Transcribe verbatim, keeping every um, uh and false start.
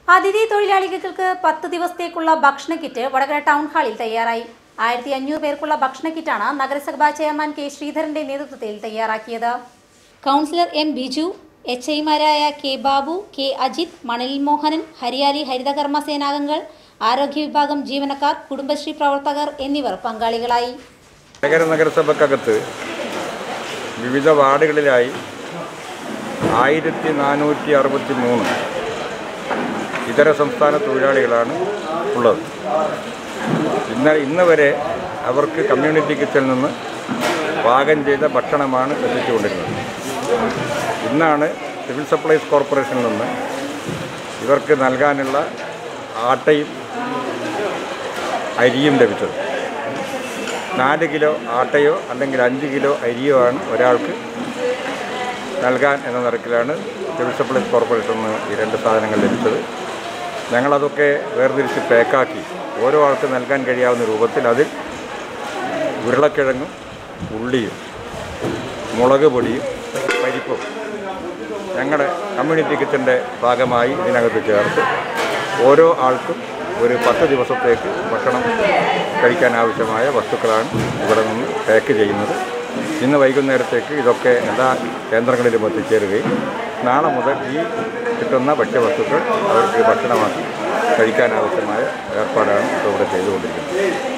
അതിഥി തൊഴിലാളികൾക്ക് പത്ത് ദിവസത്തേക്കുള്ള ഭക്ഷണ കിറ്റ് വടകര ടൗൺ ഹാളിൽ തയ്യാറായി. ആയിരത്തി അഞ്ഞൂറ് പേർക്കുള്ള ഭക്ഷണ കിറ്റാണ് നഗരസഭാ ചെയർമാൻ കെ ശ്രീധരന്റെ നേതൃത്വത്തിൽ തയ്യാറാക്കിയത്. കൗൺസിലർ എം ബിജു, എച്ച് ഐമാരായ കെ ബാബു, കെ അജിത്, മണലിൽ മോഹനൻ, ഹരിയാലി ഹരിതകർമ്മ സേനാംഗങ്ങൾ, ആരോഗ്യ വിഭാഗം ജീവനക്കാർ, കുടുംബശ്രീ പ്രവർത്തകർ എന്നിവർ പങ്കാളികളായി. നഗര നഗരസഭക്കകത്ത് വിവിധ വാർഡുകളിലായി ആയിരത്തി നാനൂറ്റി അറുപത്തി മൂന്ന് ഇതര സംസ്ഥാന തൊഴിലാളികളാണ് ഉള്ളത്. ഇന്ന് ഇന്ന് വരെ അവർക്ക് കമ്മ്യൂണിറ്റി കിച്ചണിൽ നിന്ന് പാകം ചെയ്ത ഭക്ഷണമാണ് എത്തിച്ചുകൊണ്ടിരുന്നത്. ഇന്നാണ് സിവിൽ സപ്ലൈസ് കോർപ്പറേഷനിൽ നിന്ന് ഇവർക്ക് നൽകാനുള്ള ആട്ടയും അരിയും ലഭിച്ചത്. നാല് കിലോ ആട്ടയോ അല്ലെങ്കിൽ അഞ്ച് കിലോ അരിയോ ആണ് ഒരാൾക്ക് നൽകാൻ എന്ന നിരക്കിലാണ് സിവിൽ സപ്ലൈസ് കോർപ്പറേഷനിൽ നിന്ന് ഈ രണ്ട് സാധനങ്ങൾ ലഭിച്ചത്. ഞങ്ങളതൊക്കെ വേർതിരിച്ച് പാക്കാക്കി ഓരോ ആൾക്ക് നൽകാൻ കഴിയാവുന്ന രൂപത്തിൽ അതിൽ ഉരുളക്കിഴങ്ങും ഉള്ളിയും മുളക് പൊടിയും പരിപ്പും ഞങ്ങളുടെ കമ്മ്യൂണിറ്റി കിച്ചൻ്റെ ഭാഗമായി ഇതിനകത്ത് ചേർത്ത് ഓരോ ആൾക്കും ഒരു പത്ത് ദിവസത്തേക്ക് ഭക്ഷണം കഴിക്കാൻ ആവശ്യമായ വസ്തുക്കളാണ് ഇവിടെ നിന്ന് പാക്ക് ചെയ്യുന്നത്. ഇന്ന് വൈകുന്നേരത്തേക്ക് ഇതൊക്കെ എല്ലാ കേന്ദ്രങ്ങളിലും എത്തിച്ചേരുകയും നാളെ മുതൽ ഈ കിട്ടുന്ന ഭക്ഷ്യവസ്തുക്കൾ അവർക്ക് ഭക്ഷണമാക്കി കഴിക്കാനാവശ്യമായ ഏർപ്പാടാണ് ഇവിടെ ചെയ്തുകൊണ്ടിരിക്കുന്നത്.